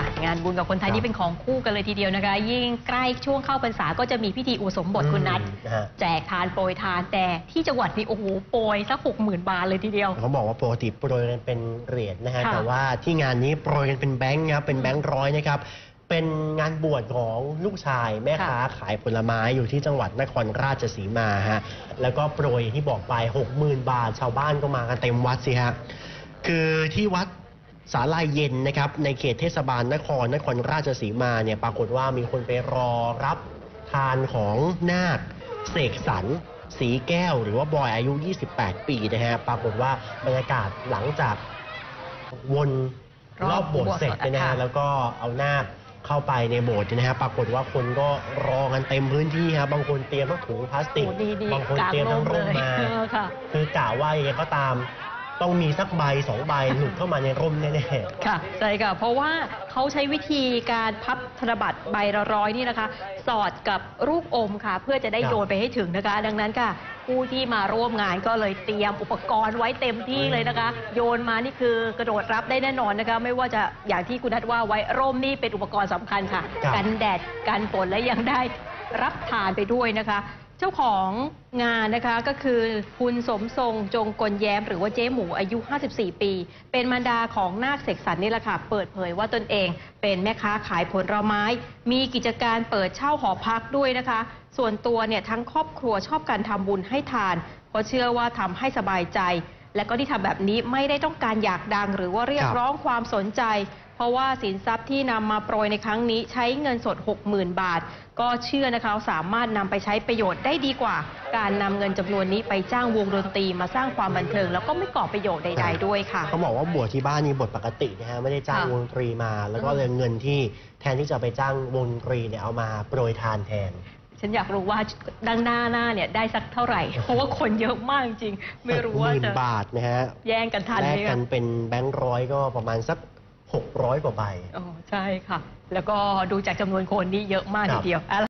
งานบุญกับคนไทยนี่เป็นของคู่กันเลยทีเดียวนะคะยิ่งใกล้ช่วงเข้าพรรษาก็จะมีพิธีอุปสมบทคุณนัทแจกทานโปรยทานแต่ที่จังหวัดนี้โอ้โหโปรยสัก60,000 บาทเลยทีเดียวเขาบอกว่าปกติโปรยกันเป็นเหรียญนะฮะแต่ว่าที่งานนี้โปรยกันเป็นแบงค์ครับเป็นแบงค์ร้อยนะครับเป็นงานบวชของลูกชายแม่ค้าขายผลไม้อยู่ที่จังหวัดนครราชสีมาฮะแล้วก็โปรยที่บอกไป60,000 บาทชาวบ้านก็มากันเต็มวัดสิฮะคือที่วัดศาลาเย็นนะครับในเขตเทศบาลนครราชสีมาเนี่ยปรากฏว่ามีคนไปรอรับทานของนาคเสกสรรสีแก้วหรือว่าบอยอายุ28 ปีนะฮะปรากฏว่าบรรยากาศหลังจากวนรอบโบสถ์เสร็จนะฮะแล้วก็เอานาคเข้าไปในโบสถ์นะฮะปรากฏว่าคนก็รอกันเต็มพื้นที่ครับบางคนเตรียมทั้งถุงพลาสติกบางคนเตรียมทั้งร่มมาคือกะว่ายังไงก็ตามต้องมีสักใบ2 ใบหลุดเข้ามาในร่มแน่ๆค่ะใช่ค่ะเพราะว่าเขาใช้วิธีการพับธนบัตรใบละ100นี่นะคะสอดกับรูปอมค่ะเพื่อจะได้โยนไปให้ถึงนะคะดังนั้นค่ะผู้ที่มาร่วมงานก็เลยเตรียมอุปกรณ์ไว้เต็มที่เลยนะคะโยนมานี่คือกระโดดรับได้แน่นอนนะคะไม่ว่าจะอย่างที่คุณนัทว่าไว้ร่มนี่เป็นอุปกรณ์สำคัญค่ะกันแดดกันฝนและยังได้รับทานไปด้วยนะคะเจ้าของงานนะคะก็คือคุณสมทรงจงกลแย้มหรือว่าเจ๊หมูอายุ54 ปีเป็นมารดาของนาคเสกสรรนี่แหละค่ะเปิดเผยว่าตนเองเป็นแม่ค้าขายผลไม้มีกิจการเปิดเช่าหอพักด้วยนะคะส่วนตัวเนี่ยทั้งครอบครัวชอบการทำบุญให้ทานเพราะเชื่อว่าทำให้สบายใจและก็ที่ทำแบบนี้ไม่ได้ต้องการอยากดังหรือว่าเรียกร้องความสนใจเพราะว่าสินทรัพย์ที่นำมาโปรยในครั้งนี้ใช้เงินสด60,000 บาทก็เชื่อนะคะสามารถนำไปใช้ประโยชน์ได้ดีกว่าการนำเงินจำนวนนี้ไปจ้างวงดนตรีมาสร้างความบันเทิงแล้วก็ไม่ก่อประโยชน์ใดๆด้วยค่ะเขาบอกว่าบวชที่บ้านนี่บทปกตินะฮะไม่ได้จ้างวงดนตรีมาแล้วก็เลยเงินที่แทนที่จะไปจ้างวงดนตรีเนี่ยเอามาโปรยทานแทนฉันอยากรู้ว่าดังหน้าเนี่ยได้สักเท่าไหร่เพราะว่าคนเยอะมากจริงไม่รู้ว่าจะ 10,000 บาทนะฮะแย่งกันทันแลกกันเป็นแบงค์ร้อยก็ประมาณสัก600 กว่าใบอ๋อใช่ค่ะแล้วก็ดูจากจำนวนคนนี่เยอะมากทีเดียว